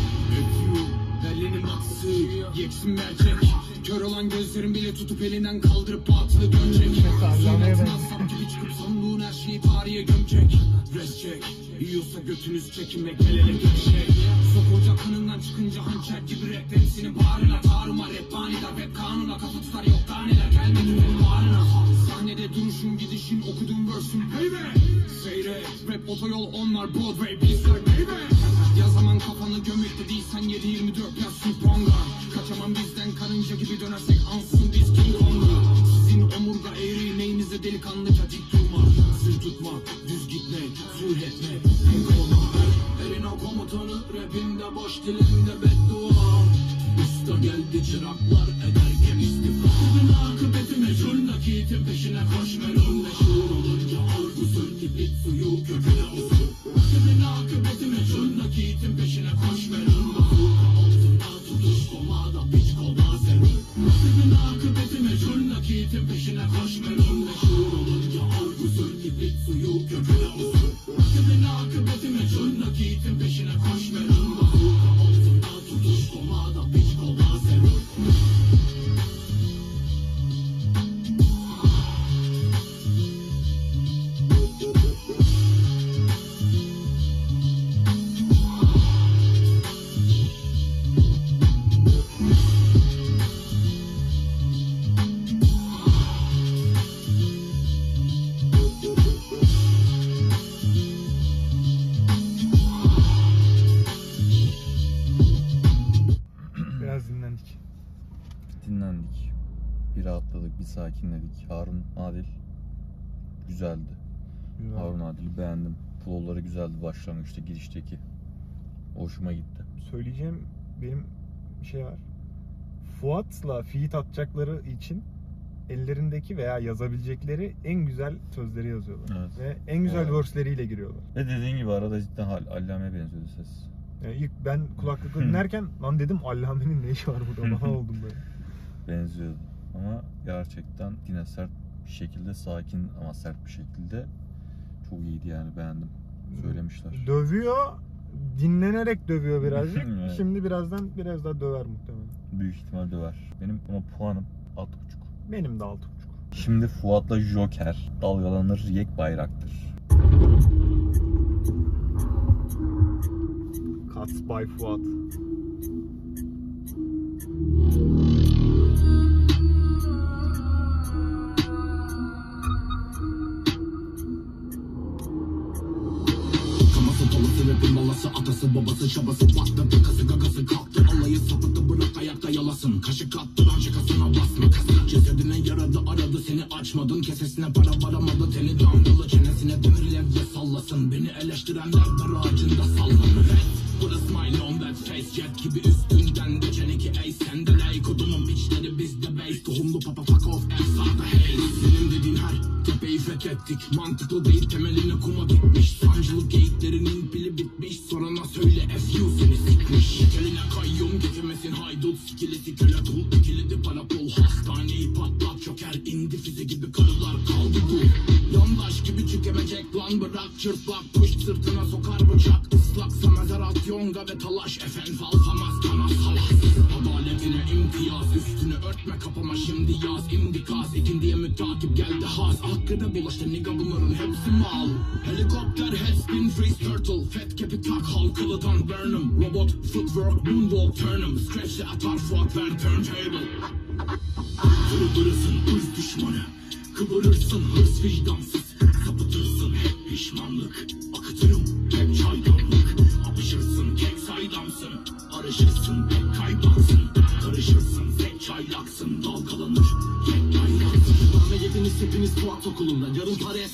S3: Öpüyor Berlin'in batısı yeksin mercek. Kör olan gözlerin bile tutup elinden kaldırıp batılı dönecek. Suyun altına sap gibi çıkıp sanduğun her şeyi tarihe gömecek. Res çek, yiyorsa götünüz çekinmek belele geçecek. Sok ocak kanından çıkınca hançer gibi rap temsinin bağrına. Taruma rap manida rap kanuna kafa tutar yok taneler gelmedi benim bağrına. Sahnede duruşun gidişin okudum versin baby. Seyret rap otoyol onlar Broadway bizler baby. Ya zaman kafanı gömükte değilsen yedi yirmi dört yaz süpronga. Kaçamam bizden karınca gibi dönersek ansın biz King Kong'a. Sizin omurga eğri neyinize delikanlıca dik durma. Sır tutma, düz gitme, sur etme, pek olma. Erin o komutanı rapinde boş dilinde beddua. Usta geldi çıraklar ederken istifa. Kimin akıbeti meçhul nakitin peşine koş melun. Meşhur olunca algı sür kibrit suyu köküne usur. Kimin akıbeti meçhul nakitin peşine koş melun. Bazuka altında tutuş komada piç kolda serum. Kimin akıbeti meçhul nakitin peşine koş melun. Meşhur olunca algı sür kibrit suyu köküne usur. Kimin akıbeti meçhul nakitin peşine koş melun.
S2: sakinledik. Harun Adil güzeldi.
S1: Güzel.
S2: Harun Adil'i beğendim. Flow'ları güzeldi başlangıçta, girişteki. Hoşuma gitti.
S1: Söyleyeceğim benim bir şey var. Fuat'la feat atacakları için ellerindeki veya yazabilecekleri en güzel sözleri yazıyorlar.
S2: Evet.
S1: Ve en güzel
S2: Evet.
S1: verse'leriyle giriyorlar.
S2: Ve dediğin gibi arada cidden Hal- Allame'ye benziyordu ses.
S1: Yani ilk ben kulaklıkla dinlerken lan dedim Allame'nin ne işi var burada falan oldum böyle.
S2: Benziyordu. Ama gerçekten yine sert bir şekilde, sakin ama sert bir şekilde çok iyiydi yani, beğendim. Söylemişler.
S1: Dövüyor, dinlenerek dövüyor birazcık.
S2: Evet.
S1: Şimdi birazdan biraz daha döver muhtemelen.
S2: Büyük ihtimal döver. Benim buna puanım altı buçuk.
S1: Benim de altı buçuk.
S2: Şimdi Fuat'la Joker dalgalanır yek bayraktır.
S1: Cuts by Fuat.
S3: Kaması dolası rapin balası, atası babası çabası, baktı takası gagası kalktı, alayı sapıttı, bırak ayakta yalasın, kaşık attıran çıkasına basma kasa, cesedine yaradı aradı seni, açmadın kesesine para varamadı, teni damgalı çenesine demir levye sallasın, beni eleştirenler dar ağacında sallanır. Put a smile on that face, jet gibi üstünden geçen iki ace, sende lay kodumun piçleri bizde base, tohumlu papa fuck off ass sahte hey, senin dediğin her tepeyi fethettik, mantıklı değil temeline kuma gitmiş, sancılı geyiklerinin pili bitmiş, sorana söyle F U seni sikmiş, eline kayyum getirmesin haydut, sikilisi köle kul, ikilidi para pul, hastaneyi patlat çöker, indi füze gibi karılar kaldı bu, yandaş gibi çükemecek lan, bırak çırtlak push, sırtına sokar bıçak, ıslaksa mezarat yonga ve talaş, efen falsamaz kana salas, adaletine imtiyaz, üstünü örtme kapama şimdi yaz, indikaz, ikindiye mütakip geldi haz, hakkıda bulaştı nigga bunların hepsi mal, helikopter headspin freeze turtle, fat capi tak halkalıdan burnum, robot footwork moonwalk turnum, scratch'le atar fuat ver turntable, kırılırısın hırs düşmanı, kıvırırsın hırs vicdansız, sapıtırsın hep pişmanlık, akıtırım hep çaydanlık, apışırsın tek saydamsın, arışırsın pek kaybansın, karışırsın zek çaylaksın, dalgalanır yek bayraksın. Darbe yediniz hepiniz Fuat okulunda, yarın Paris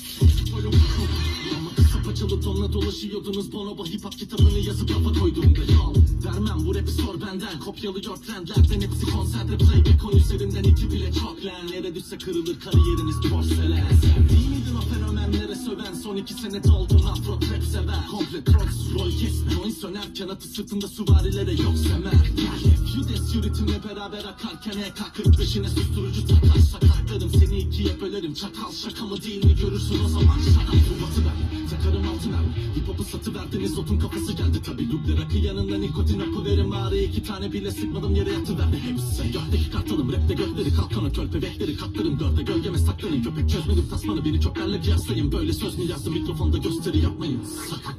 S3: ama kısa paçalı tonla dolaşıyordunuz, bonobo hip hop kitabını yazıp rafa koyduğumda yol vermem, bu rapi sor benden, kopyalıyor trendlerden hepsi konserde, playback on üzerinden iki bile çok lan, yere düşse kırılır kariyeriniz porselen, sen değil miydin o fenomenlere söven, son iki sene doldun afro trap sever, komple trots rol kesme, oyun sönerken atı sırtında süvarilere yok semer, F-U-Des yürütümle beraber akarken E K kırk beşine susturucu takar, sakatlarım seni ikiye bölerim, çakal şaka mı değil mi görürsün o zaman, şaka batı ver, takarım altına, hip hop'u satıverdiniz, otun kafası geldi tabi, lüble rakı yanında nikotin apı verin bari, iki tane bile sıkmadım yere yatıverdi hepsi, gökteki kartalım rapte gökleri kalkanı, körpe bekleri katlarım dörde, gölgeme saklanın, köpek çözmedim tasmanı, biri çoklarla kıyaslayın, böyle söz mü yazdım mikrofonda gösteri yapmayın sakın.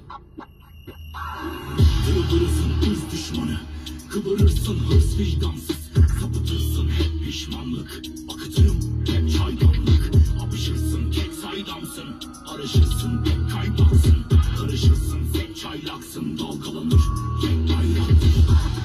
S3: Kırılırısın hırs düşmanı, kıvırırsın hırs vicdansız, sapıtırsın hep pişmanlık, akıtırım hep çaydanlık, apışırsın tek saydamsın, arışırsın pek kaybansın, karışırsın zek çaylaksın, dalgalanır yek bayraksın.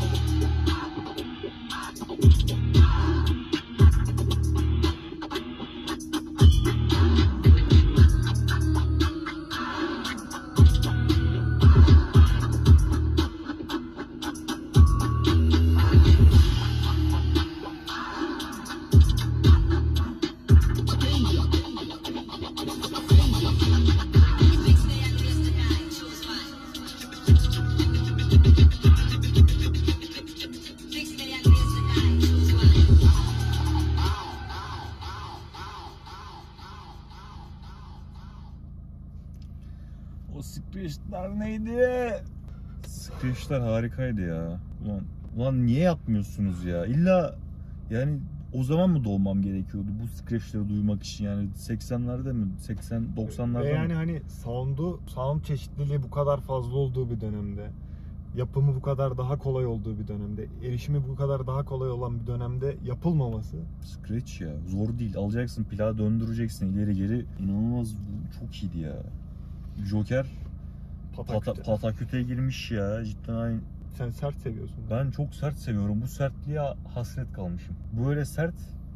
S2: O scratchler neydi? Scratchler harikaydı ya. Ulan, ulan niye yapmıyorsunuz ya? İlla yani o zaman mı doğmam gerekiyordu bu scratchleri duymak için, yani seksenlerde mi, seksen doksanlarda
S1: Ve
S2: mı?
S1: yani hani sound'u, sound çeşitliliği bu kadar fazla olduğu bir dönemde, yapımı bu kadar daha kolay olduğu bir dönemde, erişimi bu kadar daha kolay olan bir dönemde yapılmaması.
S2: Scratch ya zor değil, alacaksın plağı döndüreceksin ileri geri, inanılmaz, çok iyiydi ya. Joker
S1: Pataküte.
S2: pata, pataküte girmiş ya cidden. Aynı.
S1: Sen sert seviyorsun.
S2: Ben çok sert seviyorum, bu sertliğe hasret kalmışım. Böyle sert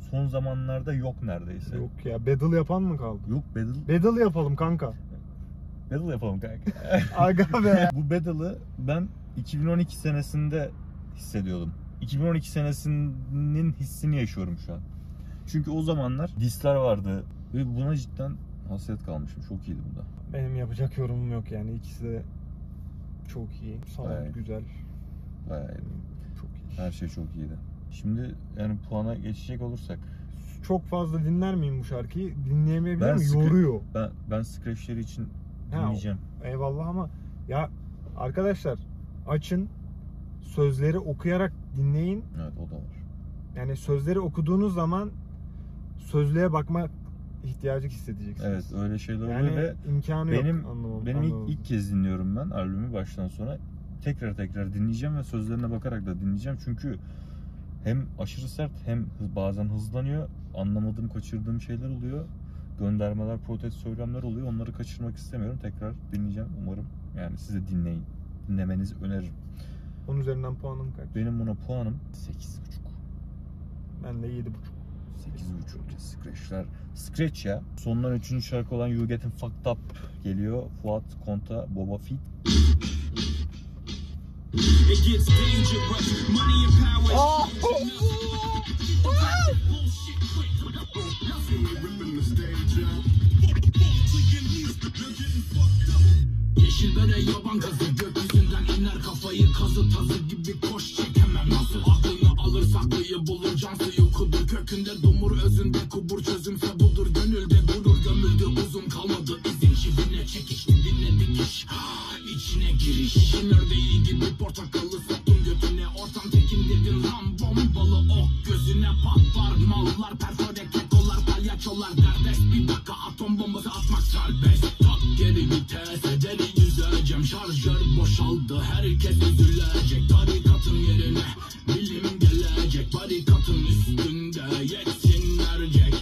S2: son zamanlarda yok neredeyse.
S1: Yok ya, battle yapan mı kaldı?
S2: Yok battle.
S1: Battle yapalım kanka.
S2: Battle yapalım kanka.
S1: Aga be.
S2: Bu battle'ı ben iki bin on iki senesinde hissediyordum. iki bin on iki senesinin hissini yaşıyorum şu an. Çünkü o zamanlar disler vardı ve buna cidden hasret kalmışım. Çok iyiydi bu da.
S1: Benim yapacak yorumum yok yani. İkisi de çok iyi. Sound
S2: Bayağı.
S1: güzel.
S2: Bayağı iyiydi.
S1: Çok iyi.
S2: Her şey çok iyiydi. Şimdi yani puana geçecek olursak.
S1: Çok fazla dinler miyim bu şarkıyı? Dinleyemeyebilirim.
S2: Ben sıkı-
S1: Yoruyor.
S2: Ben ben scratchleri için
S1: Ha,
S2: dinleyeceğim.
S1: Eyvallah ama ya arkadaşlar açın, sözleri okuyarak dinleyin.
S2: Evet, o da var.
S1: Yani sözleri okuduğunuz zaman sözlüğe bakma ihtiyacı hissedeceksiniz.
S2: Evet, öyle şeyler oluyor
S1: Yani
S2: ve
S1: imkanı
S2: benim
S1: yok. Anlamam,
S2: benim ilk,
S1: anlamam.
S2: ilk kez dinliyorum ben albümü baştan sona. Tekrar tekrar dinleyeceğim ve sözlerine bakarak da dinleyeceğim. Çünkü hem aşırı sert hem hız- bazen hızlanıyor. Anlamadığım, kaçırdığım şeyler oluyor. Göndermeler, protest söylemler oluyor. Onları kaçırmak istemiyorum. Tekrar dinleyeceğim. Umarım yani siz de dinleyin. Dinlemenizi öneririm.
S1: Onun üzerinden puanım kaç?
S2: Benim buna puanım sekiz buçuk.
S1: Ben de yedi buçuk.
S2: sekiz buçuk. Scratch'ler. Scratch ya. Sondan üçüncü şarkı olan You Getting Fucked Up geliyor. Fuat Konta, Boba Feet.
S3: It gets dangerous. Money and power. Yeşil bere yaban gazı, gökyüzünden iner kafayı kazı tazı gibi koş çekemem nasıl. Aklını alır saklıyı bulur, can suyu kudur kökünde dumur, özünde kubur, çözümse budur. Gönülde durur, gömüldü uzun kalmadı izin, çivine çekiş dibine dikiş, içine giriş. Çin ördeği gibi portakalı soktum götüne, ortam tekin dedin lan bombalı ok gözüne patlar. Mallar perfore kekolar, palyaçolar derdest, bir dakika atom bombası atmak serbest. Tak geri vites ederi yüzeceğim, şarjör boşaldı herkes üzülecek. Tarikatın yerine bilim gelecek, barikatın üstünde yetsin ercek.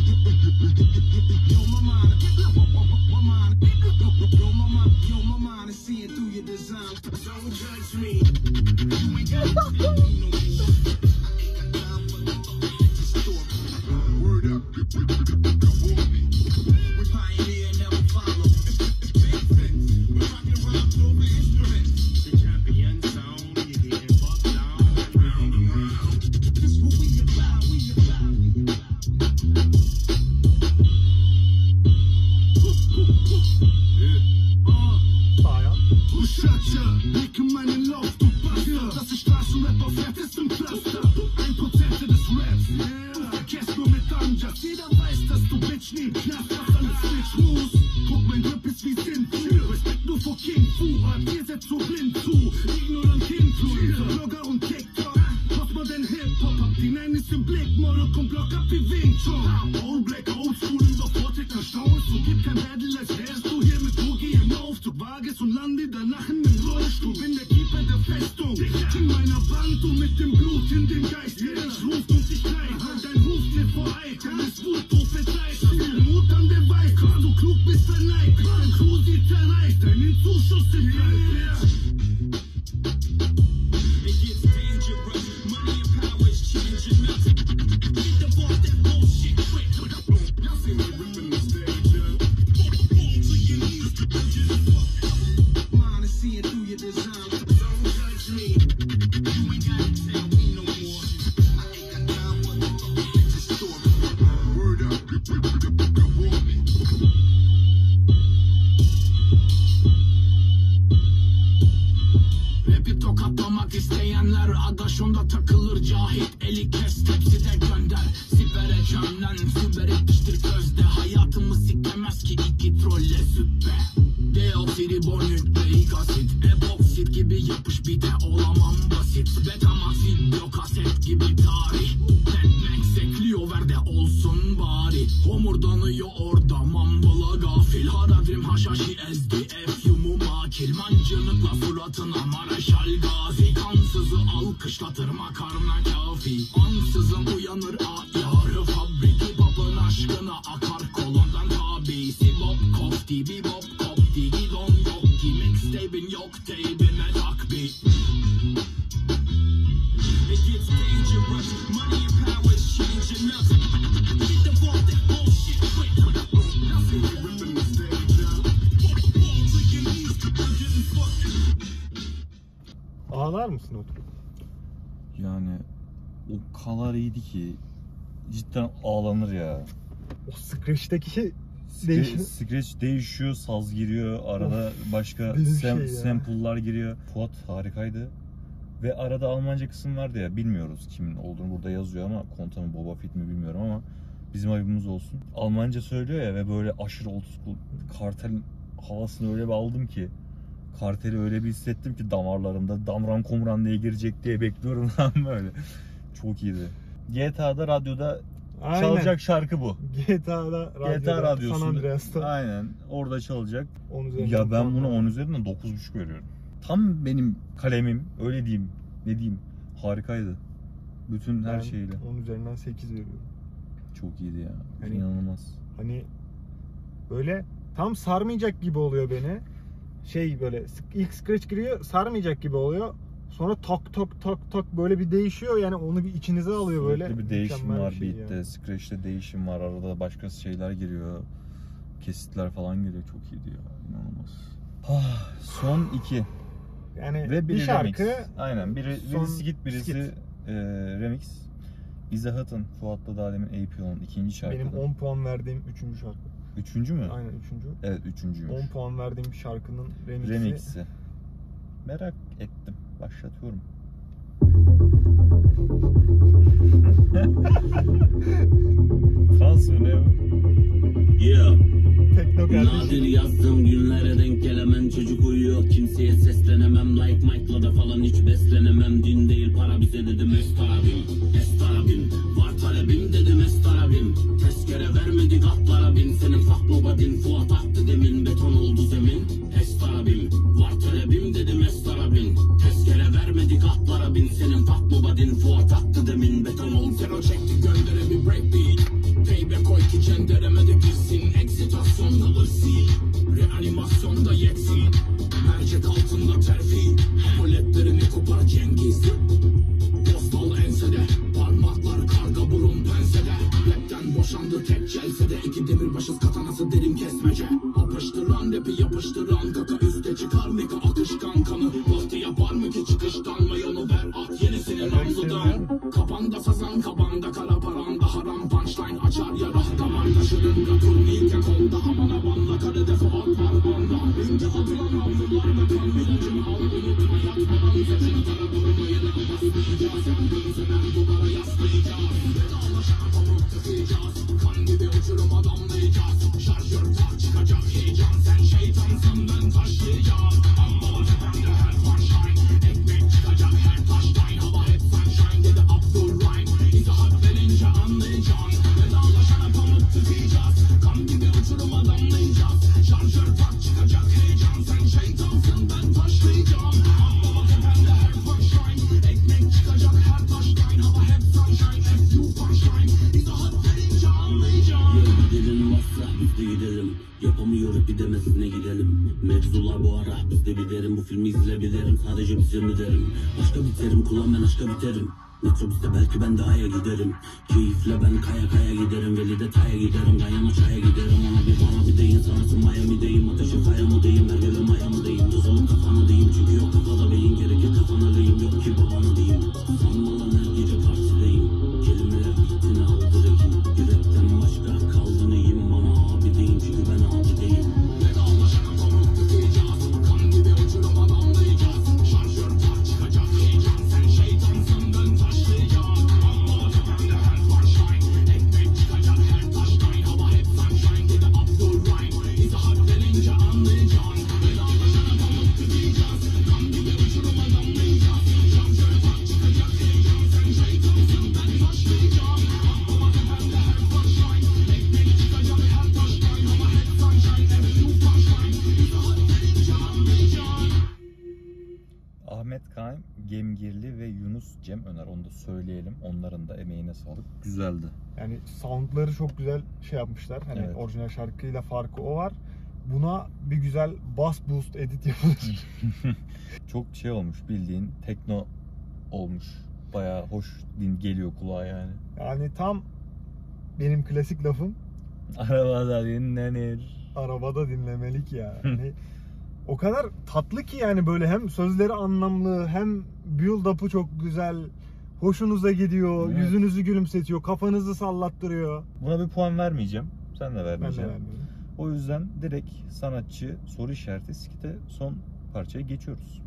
S3: Adaşonda takılır cahit, eli kes tepside gönder. Sipere çömlen, süper etmiştir közde. Hayatımı siklemez ki iki trolle süppe. Deoksiri bonükleik asit, epoksit gibi yapış bir de olamam basit. Betamaxil blokaset gibi tarih. Deadmax sekliyor ver de olsun bari. Homurdanıyor orada mambala gafil. Haradrim haşhaşi ezdi efyumu makil. Mancınıkla suratına Maraşal Gazi. Kansızı alkışlatır makarna kafi. Ansızın uyanır ayarı fabrik. Hip-hop'ın aşkına akar kolondan tabi. Sibop kofti bibop kopti. Gidon yok ki mixtape'in yok teybime takbi. It gets dangerous, money and power is changing us.
S1: çalar mısın oturup?
S2: Yani o kadar iyiydi ki cidden ağlanır ya.
S1: O Scratch'teki
S2: Scratch,
S1: değişim.
S2: Scratch değişiyor, saz giriyor, arada başka
S1: deli bir
S2: sam,
S1: şey ya.
S2: sample'lar giriyor. Fuat harikaydı. Ve arada Almanca kısım vardı ya, bilmiyoruz kimin olduğunu burada yazıyor ama Konta mı Boba Fett mi bilmiyorum ama bizim ayıbımız olsun. Almanca söylüyor ya ve böyle aşırı old school kartel havasını öyle bir aldım ki. Karteli öyle bir hissettim ki damarlarımda damran komran diye girecek diye bekliyorum lan böyle. Çok iyiydi. G T A'da radyoda
S1: Aynen.
S2: çalacak şarkı bu.
S1: G T A'da, radyoda,
S2: G T A
S1: San
S2: radyosunda.
S1: Andreas'ta.
S2: Aynen orada çalacak.
S1: on üzerinden
S2: Ya ben
S1: puan
S2: buna
S1: var.
S2: on üzerinden dokuz buçuk veriyorum. Tam benim kalemim, öyle diyeyim. Ne diyeyim? Harikaydı. Bütün her
S1: Ben
S2: şeyle.
S1: on üzerinden sekiz veriyorum.
S2: Çok iyiydi ya.
S1: Hani-
S2: İnanılmaz.
S1: Hani böyle tam sarmayacak gibi oluyor beni. Şey böyle ilk Scratch giriyor, sarmayacak gibi oluyor. Sonra tak tak tak tak böyle bir değişiyor, yani onu bir içinize alıyor böyle.
S2: Sürekli bir değişim
S1: Mükemmel
S2: var
S1: bir şey
S2: beat'te.
S1: ya.
S2: Scratch'te değişim var. Arada başka şeyler giriyor. Kesitler falan geliyor. Çok iyiydi ya. İnanılmaz. Ah, son iki.
S1: Yani
S2: Ve biri
S1: bir şarkı.
S2: remix. Aynen. Biri,
S1: son
S2: birisi skit, birisi
S1: skit.
S2: e, remix. Izahat'ın, Fuat'la daha demin A P O'nun ikinci şarkı.
S1: Benim on puan verdiğim üçüncü şarkı.
S2: Üçüncü mü?
S1: Aynen üçüncü.
S2: Evet, üçüncüymüş.
S1: on puan verdiğim şarkının remixi.
S2: Remix'i. Merak ettim. Başlatıyorum. Trans mı ne o?
S4: Yeah.
S1: Tekno
S4: Nadir
S1: kardeşim.
S4: yazdığım günlere denk gelemem. Çocuk uyuyor, kimseye seslenemem. Like Mike'la da falan hiç beslenemem. Din değil para bize dedim estarabim. Estarabim, var talebim dedim estarabim. Tezkere vermedik atlara bin. Senin fuck nobodyn Fuat attı demin. Beton oldu zemin. Estarabim, var talebim dedim estarabim. Tezkere vermedik atlara bin. Senin fuck nobodyn Fuat attı demin. Beton oldu.
S3: Zero çekti göndere bir breakbeat. Payback koy ki cendereme de girsin. Exitasyonda ırsi, reanimasyonda yeksi. Mercek altında terfi, apoletlerini kopar Cengiz. Postal ensede, parmaklar karga burun pensede. Rapten boşandı tek celsede. İki demirbaşız katanası derin kesmece. Apıştıran rapi yapıştıran kaka. Üste çıkar mika akışkan kanı. Vakti yapar mı ki çıkıştan mayonu ver at yenisini namludan. Kapanda sazan kabanda kara paranda haram punchline açar yara. Damar taşırınca turnike kolda aman abanla kare defo at parmağında. İnce atılan avlularda kan ilacını al unutma yatmadan saçını kara vurmayı basmayacağız. Yangın sever duvara yaslayacağız. Vedalaşana pamuk tıkayacağız. Kan gibi uçurum adamlayacağız. Şarjör tak çıkacak heyecan. Sen şeytansın ben taşlayacağım. Amma tepemde her sunshine. Ekmek çıkacak her taştan. Hava hep sunshine dedi Abdurrahim. İzahat verince anlayacağım. Vedalaşana pamuk tıkayacağız. Kan gibi uçurum adamlayacağız. Şarjör tak çıkacak heyecan. Sen şeytansın ben taşlayacağım. Amma tepemde her sunshine. Ekmek çıkacak her taştan. Hava hep sunshine. F you sunshine. İzahat verince anlayacağım.
S4: Ya gidelim varsa biz de gidelim. Yapamıyoruz bir demesine gidelim. Mevzular bu ara biz de bilirim. Bu filmi izleyebilirim sadece bize mi derim. Aşka biterim kullan ben aşka biterim. Metrobüste belki ben daha ya giderim. Keyifle ben kaya kaya giderim. Veli de taya giderim. Gayana çaya giderim. Ona bir bana bir deyin. Sanatım Miami'deyim. Ateşe kaya mı deyim. Her gelen Miami'deyim. Yazalım kafana deyim. Çünkü yok kafada beyin. Gerekir kafana lehim. Yok ki babana deyim. Sanmalan her gece partideyim. Kelimeler bittiğini aldı rehin. Bir rapten başka kaldı neyim. Bana abi deyin. Çünkü ben abi deyim.
S3: Vedalaşana pamuk tıkayacağız. Kan gibi uçurum adamlayacağız. Şarjör tak çıkacak heyecan. Sen şeytansın ben taşlayacağım. Amma tepemde her sunshine. Ekmek çıkacak her taştan. Hava hep sunshine dedi Abdurrahim. İzahat verince anlayacağım. Vedalaşana pamuk tıkayacağız. Kan gibi uçurum adamlayacağız. Şarjör tak çıkacak heyecan. Sen şeytansın ben taşlayacağım. Amma tepemde her sunshine. Ekmek çıkacak her taştan. Hava hep sunshine. F you sunshine. İzahat verince anlayacağım.
S2: Ahmet Kaim, Gemgirli ve Yunus Cem Öner. Onu da söyleyelim. Onların da emeğine sağlık. Güzeldi.
S1: Yani soundları çok güzel şey yapmışlar. Hani
S2: Evet.
S1: orijinal şarkıyla farkı o var. Buna bir güzel bass boost edit yapılır.
S2: Çok şey olmuş, bildiğin tekno olmuş. Bayağı hoş din geliyor kulağa yani.
S1: Yani tam benim klasik lafım,
S2: Arabada dinlenir.
S1: arabada dinlemelik ya. Hani o kadar tatlı ki yani, böyle hem sözleri anlamlı hem build up'ı çok güzel. Hoşunuza gidiyor,
S2: Evet.
S1: yüzünüzü gülümsetiyor, kafanızı sallattırıyor.
S2: Buna bir puan vermeyeceğim. Sen de
S1: Ben de
S2: vermeyeceğim.
S1: vermiyorum.
S2: O yüzden direkt sanatçı, soru işareti, skite son parçaya geçiyoruz.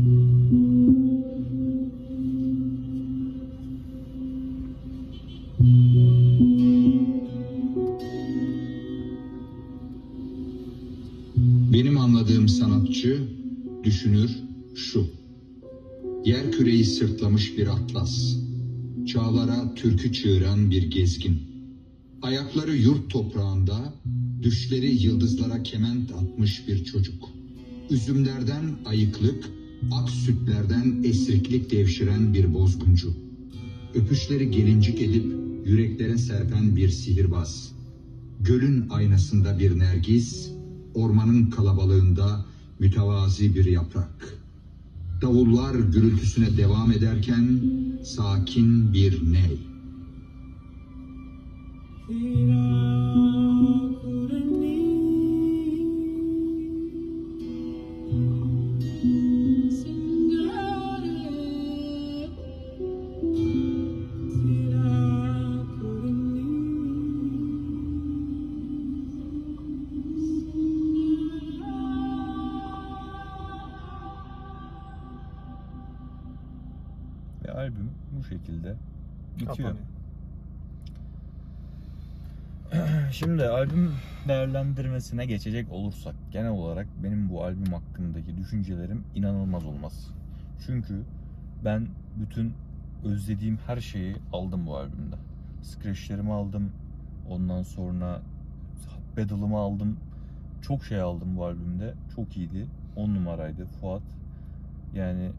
S7: Benim anladığım sanatçı, düşünür şu. Yerküreyi sırtlamış bir atlas. Çağlara türkü çığıran bir gezgin. Ayakları yurt toprağında, düşleri yıldızlara kement atmış bir çocuk. Üzümlerden ayıklık, ak sütlerden esriklik devşiren bir bozguncu. Öpüşleri gelincik edip yüreklere serpen bir sihirbaz. Gölün aynasında bir nergis, ormanın kalabalığında mütevazi bir yaprak. Davullar gürültüsüne devam ederken sakin bir ney.
S2: Ve albüm bu şekilde bitiyor.
S1: Kapanıyor.
S2: Şimdi albüm değerlendirmesine geçecek olursak, genel olarak benim bu albüm hakkındaki düşüncelerim inanılmaz olmaz. Çünkü ben bütün özlediğim her şeyi aldım bu albümde. Scratch'lerimi aldım, ondan sonra Battle'ımı aldım. Çok şey aldım bu albümde. Çok iyiydi. on numaraydı Fuat. Yani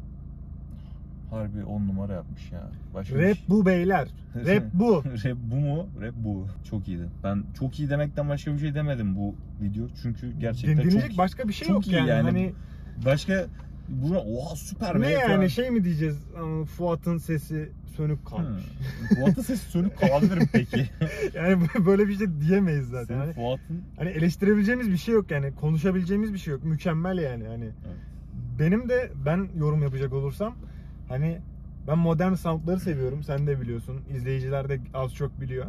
S2: harbi on numara yapmış ya. Başka bir
S1: Rap
S2: şey-
S1: bu beyler. Rap bu.
S2: Rap bu mu? Rap bu. Çok iyiydi. Ben çok iyi demekten başka bir şey demedim bu video. Çünkü gerçekten
S1: Dinleyecek
S2: çok
S1: başka bir şey
S2: çok
S1: yok
S2: iyi
S1: yani.
S2: yani.
S1: Hani
S2: başka buna oha süper
S1: ne
S2: be
S1: yani
S2: falan.
S1: şey mi diyeceğiz? Ama Fuat'ın sesi sönük kalmış.
S2: Hmm. Fuat'ın sesi sönük kalabilir mi peki?
S1: Yani böyle bir şey diyemeyiz zaten.
S2: Senin
S1: Hani,
S2: Fuat'ın
S1: hani eleştirebileceğimiz bir şey yok yani. Konuşabileceğimiz bir şey yok. Mükemmel yani. Hani
S2: Evet.
S1: benim de, ben yorum yapacak olursam, hani ben modern soundları seviyorum. Sen de biliyorsun. İzleyiciler de az çok biliyor.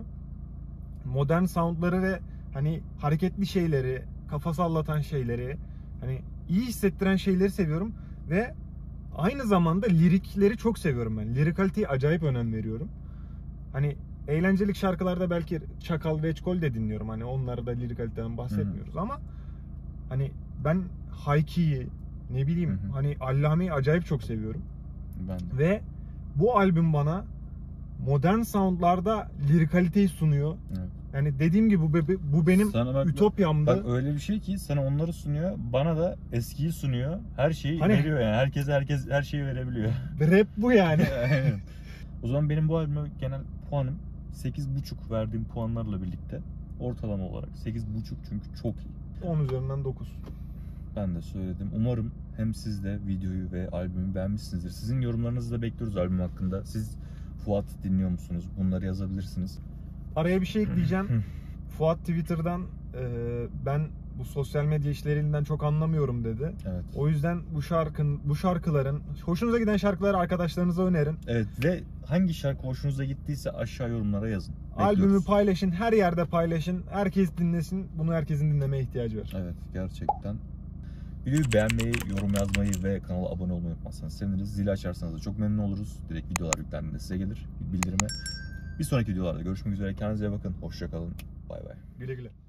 S1: Modern soundları ve hani hareketli şeyleri, kafa sallatan şeyleri, hani iyi hissettiren şeyleri seviyorum ve aynı zamanda lirikleri çok seviyorum ben. Lirikaliteye acayip önem veriyorum. Hani eğlencelik şarkılarda belki Çakal, Reçkol de dinliyorum. Hani onlarda da lirikaliteden bahsetmiyoruz ama hani ben Hayki'yi, ne bileyim,
S2: Hı hı.
S1: hani Allame'yi acayip çok seviyorum.
S2: Ben de.
S1: Ve bu albüm bana modern soundlarda lirikaliteyi sunuyor.
S2: Evet.
S1: Yani dediğim gibi bu, be- bu benim
S2: Sana bak-
S1: ütopyamda.
S2: Bak öyle bir şey ki sana onları sunuyor, bana da eskiyi sunuyor. Her şeyi
S1: Hani-
S2: veriyor yani. Herkes herkes her şeyi verebiliyor.
S1: Rap bu yani.
S2: Aynen. O zaman benim bu albüme genel puanım sekiz buçuk verdiğim puanlarla birlikte ortalama olarak sekiz buçuk, çünkü çok iyi.
S1: on üzerinden dokuz.
S2: Ben de söyledim. Umarım hem siz de videoyu ve albümü beğenmişsinizdir. Sizin yorumlarınızı da bekliyoruz albüm hakkında. Siz Fuat dinliyor musunuz? Bunları yazabilirsiniz.
S1: Araya bir şey ekleyeceğim. Fuat Twitter'dan e, ben bu sosyal medya işlerinden çok anlamıyorum dedi.
S2: Evet.
S1: O yüzden bu şarkın, bu şarkıların, hoşunuza giden şarkıları arkadaşlarınıza önerin.
S2: Evet ve hangi şarkı hoşunuza gittiyse aşağı yorumlara yazın.
S1: Albümü
S2: Bekliyoruz.
S1: paylaşın, her yerde paylaşın. Herkes dinlesin. Bunu herkesin dinlemeye ihtiyacı var.
S2: Evet, gerçekten. Videoyu beğenmeyi, yorum yazmayı ve kanala abone olmayı unutmazsanız seviniriz. Zili açarsanız da çok memnun oluruz. Direkt videolar yüklendiğinde size gelir bildirime. Bir sonraki videolarda görüşmek üzere. Kendinize iyi bakın. Hoşça kalın. Bay bay.
S1: Güle güle.